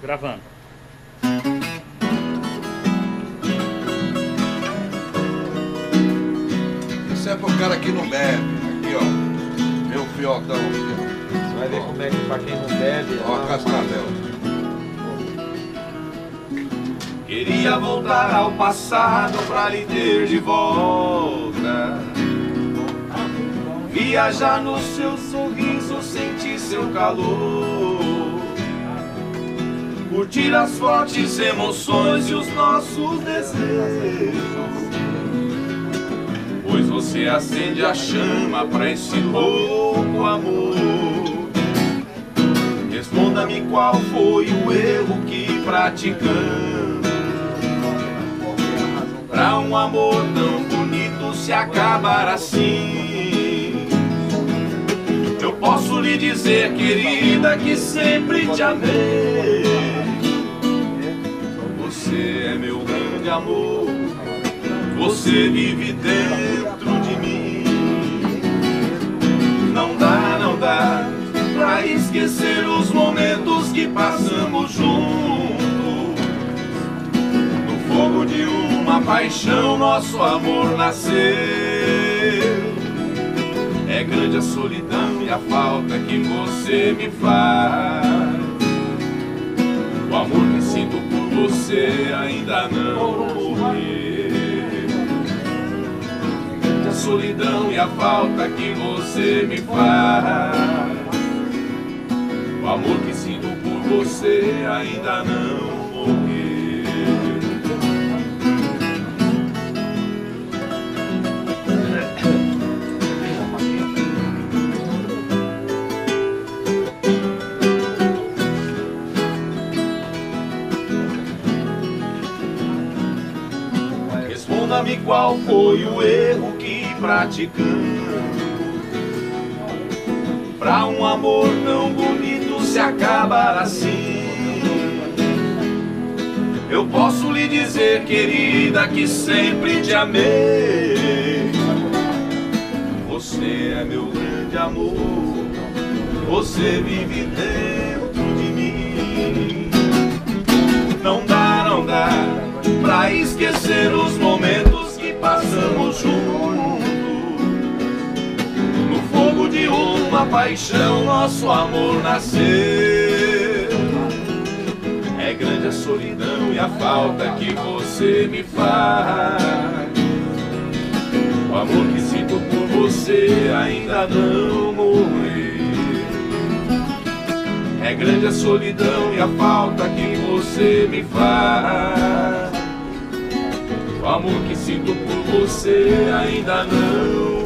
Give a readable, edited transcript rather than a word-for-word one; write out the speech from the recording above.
Gravando. Isso é pro cara que não bebe. Aqui, ó. Meu fiotão aqui, ó. Você vai ver como é que pra quem não bebe... Ó, a cascavel. Queria voltar ao passado pra lhe ter de volta, viajar no seu sorriso, sentir seu calor, curtir as fortes emoções e os nossos desejos, pois você acende a chama pra esse louco amor. Responda-me qual foi o erro que praticamos, pra um amor tão bonito se acabar assim. Eu posso lhe dizer, querida, que sempre te amei. Você é meu grande amor, você vive dentro de mim. Não dá pra esquecer os momentos que passamos juntos. No fogo de uma paixão nosso amor nasceu. É grande a solidão e a falta que você me faz. O amor que sinto por você ainda não morreu. A solidão e a falta que você me faz. O amor que sinto por você ainda não morreu. Responda-me qual foi o erro que praticamos, pra um amor tão bonito se acabar assim. Eu posso lhe dizer, querida, que sempre te amei. Você é meu grande amor, você vive dentro de mim. Não dá pra esquecer os momentos que passamos juntos. No fogo de uma paixão nosso amor nasceu. É grande a solidão e a falta que você me faz. O amor que sinto por você ainda não morreu. É grande a solidão e a falta que você me faz. O amor que sinto por você ainda não